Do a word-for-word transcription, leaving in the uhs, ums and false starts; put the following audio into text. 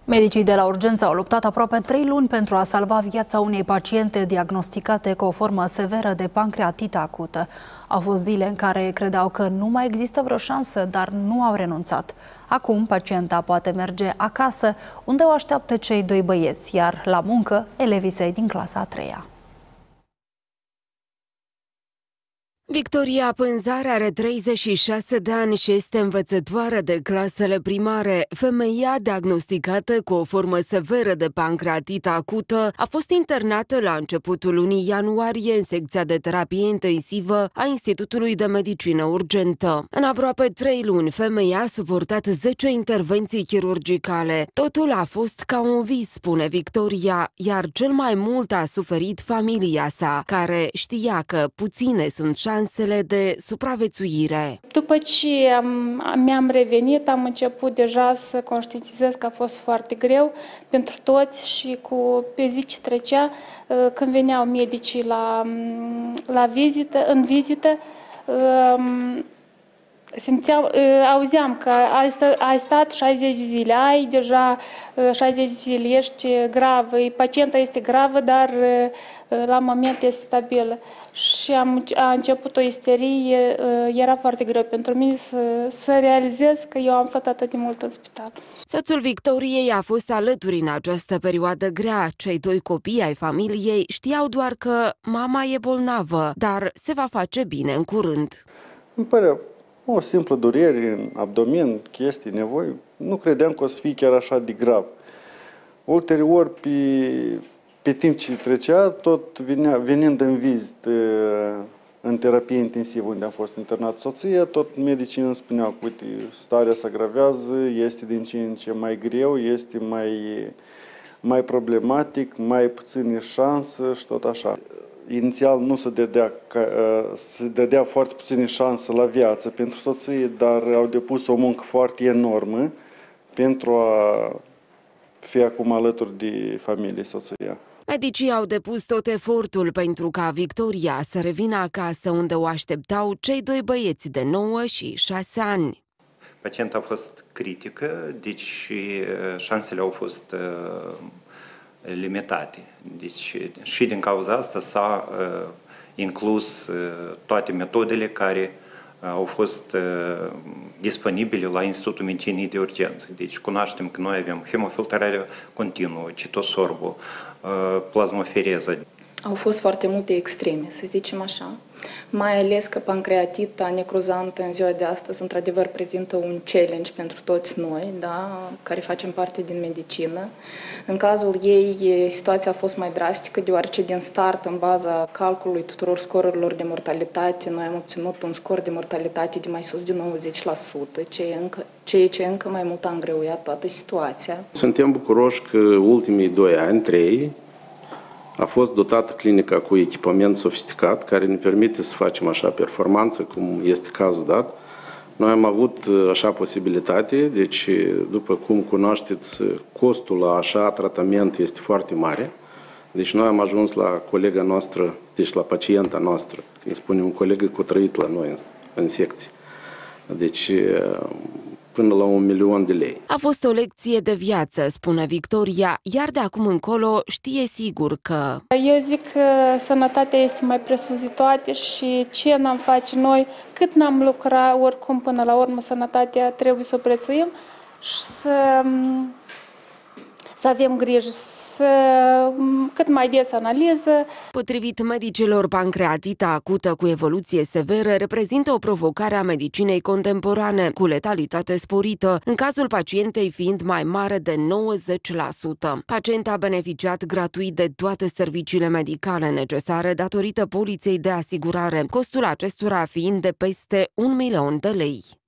Medicii de la urgență au luptat aproape trei luni pentru a salva viața unei paciente diagnosticate cu o formă severă de pancreatită acută. Au fost zile în care credeau că nu mai există vreo șansă, dar nu au renunțat. Acum pacienta poate merge acasă, unde o așteaptă cei doi băieți, iar la muncă elevii săi din clasa a treia. Victoria Pânzar are treizeci și șase de ani și este învățătoare de clasele primare. Femeia diagnosticată cu o formă severă de pancreatită acută a fost internată la începutul lunii ianuarie în secția de terapie intensivă a Institutului de Medicină Urgentă. În aproape trei luni, femeia a suportat zece intervenții chirurgicale. Totul a fost ca un vis, spune Victoria, iar cel mai mult a suferit familia sa, care știa că puține sunt șanse de supraviețuire. După ce am, mi-am revenit, am început deja să conștientizez că a fost foarte greu pentru toți și cu pe zi ce trecea, când veneau medicii la, la vizită, în vizită, simțeam, auzeam că ai stat, ai stat șaizeci de zile, ai deja șaizeci de zile, ești gravă, pacienta este gravă, dar la moment este stabilă. Și am, a început o isterie, era foarte greu pentru mine să, să realizez că eu am stat atât de mult în spital. Soțul Victoriei a fost alături în această perioadă grea. Cei doi copii ai familiei știau doar că mama e bolnavă, dar se va face bine în curând. Îmi pare o simplă durere în abdomen, chestii, nevoi. Nu credeam că o să fie chiar așa de grav. Ulterior, pe, pe timp ce trecea, tot venea, venind în vizită în terapie intensivă, unde am fost internat soția, tot medicii îmi spuneau că, uite, starea se agravează, este din ce în ce mai greu, este mai, mai problematic, mai puține șanse și tot așa. Inițial nu se dădea, se dădea foarte puține șanse la viață pentru soție, dar au depus o muncă foarte enormă pentru a fi acum alături de familie soția. Medicii au depus tot efortul pentru ca Victoria să revină acasă, unde o așteptau cei doi băieți de nouă și șase ani. Pacienta a fost critică, deci șansele au fost limitate. Deci și din cauza asta s-a uh, inclus uh, toate metodele care uh, au fost uh, disponibile la Institutul Medicinei de Urgență. Deci cunoaștem că noi avem hemofiltrare continuă, citosorbul, uh, plasmafereză. Au fost foarte multe extreme, să zicem așa. Mai ales că pancreatita necruzantă în ziua de astăzi, într-adevăr, prezintă un challenge pentru toți noi, da, care facem parte din medicină. În cazul ei, situația a fost mai drastică, deoarece din start, în baza calculului tuturor scorurilor de mortalitate, noi am obținut un scor de mortalitate de mai sus de nouăzeci la sută, ceea ce încă mai mult a îngreuiat toată situația. Suntem bucuroși că ultimii doi ani, trei, a fost dotată clinica cu echipament sofisticat care ne permite să facem așa performanță, cum este cazul dat. Noi am avut așa posibilitate, deci, după cum cunoașteți, costul la așa tratament este foarte mare. Deci noi am ajuns la colega noastră, deci la pacienta noastră, îi spunem un colegă cu trăit la noi în, în secție. Deci până la un milion de lei. A fost o lecție de viață, spune Victoria, iar de acum încolo știe sigur că... Eu zic că sănătatea este mai presus de toate și ce n-am face noi, cât n-am lucra, oricum până la urmă sănătatea trebuie să o prețuim și să... să avem grijă, să cât mai des analiză. Potrivit medicilor, pancreatita acută cu evoluție severă reprezintă o provocare a medicinei contemporane, cu letalitate sporită, în cazul pacientei fiind mai mare de nouăzeci la sută. Pacienta a beneficiat gratuit de toate serviciile medicale necesare datorită poliței de asigurare, costul acestora fiind de peste un milion de lei.